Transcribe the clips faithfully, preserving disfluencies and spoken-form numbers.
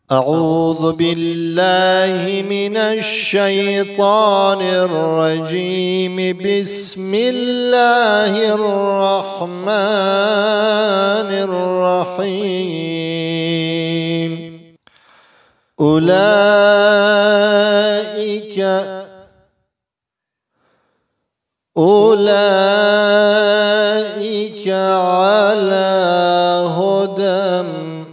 أعوذ بالله من الشيطان الرجيم. بسم الله الرحمن الرحيم. أولئك أولئك على هدى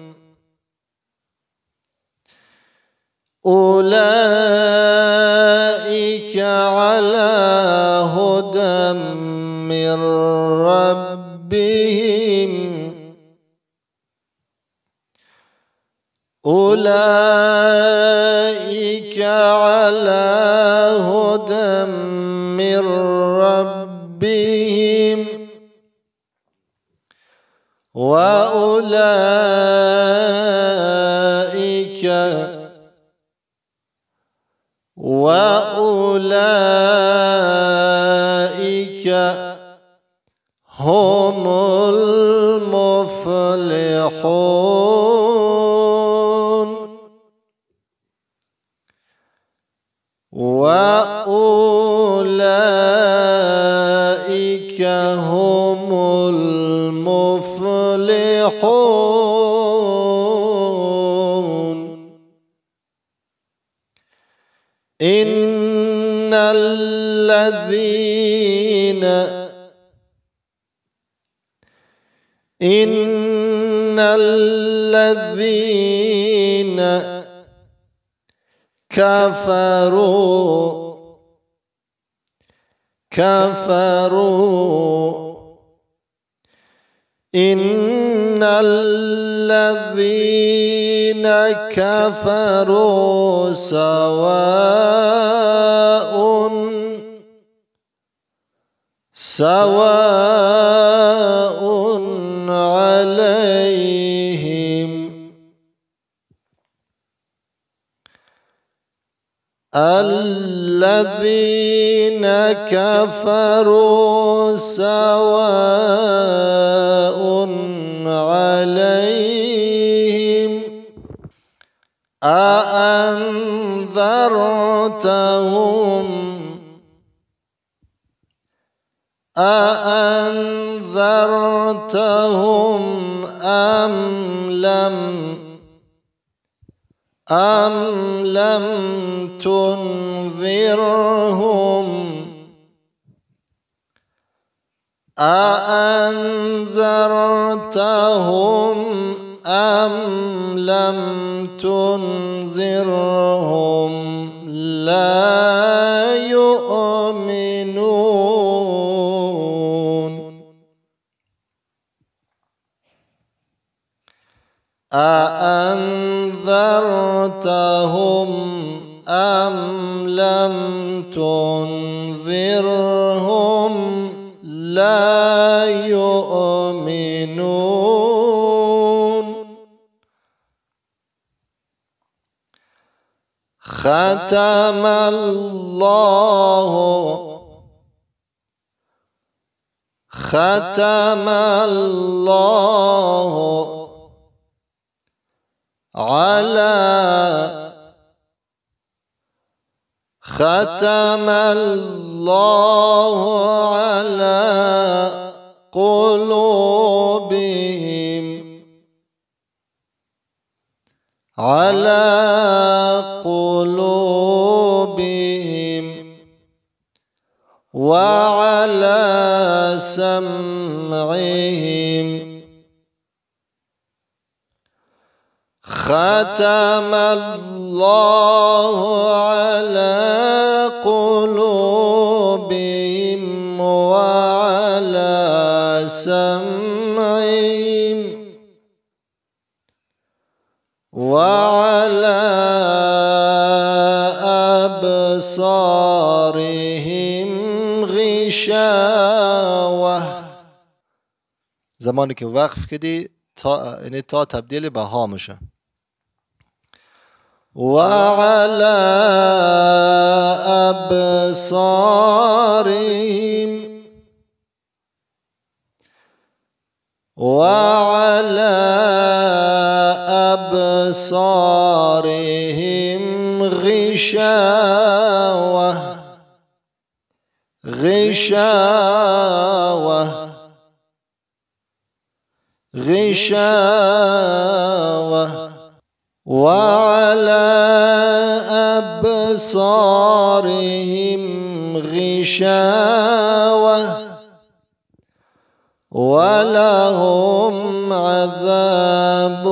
أولئك على هدى من ربهم أولئك على هدى من ربهم وأولئك وأولئك هم المفلحون وأولئك هم المفلحون. إن الذين إن الذين كفروا كفروا إن الذين كفروا سواء سواء عليهم الذين كفروا سواء عليهم أأنذرتهم أأنذرتهم أم لم أم لم تنذرهم أأنذرتهم أم لم تنذرهم لا يؤمنون. أأنذرتهم أم لم تنذرهم لا يؤمنون. ختم الله ختم الله على ختم الله على قلوبهم على قلوبهم وعلى سمعهم. ختم الله على قلوبهم وعلى سمعهم وعلى أبصارهم غشاوة. زمانی که وقف کردی تا یعنی تا تبدیل به ها میشه. وعلى أبصارهم وعلى أبصارهم غشاوة غشاوة غشاوة وعلى أبصارهم غشاوة ولهم عذاب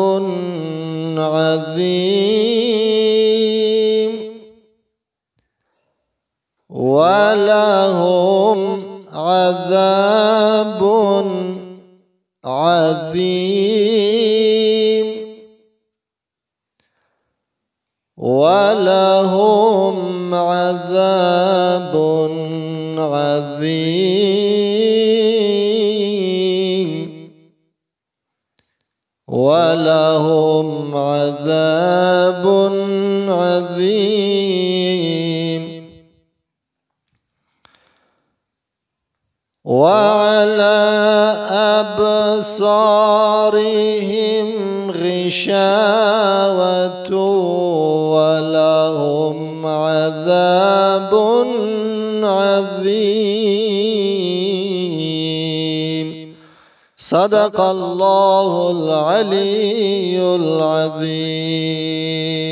عظيم ولهم عذاب عظيم ولهم عذاب عظيم ولهم عذاب عظيم وعلى أبصارهم غشاوة ولهم عذاب عظيم صدق الله العلي العظيم.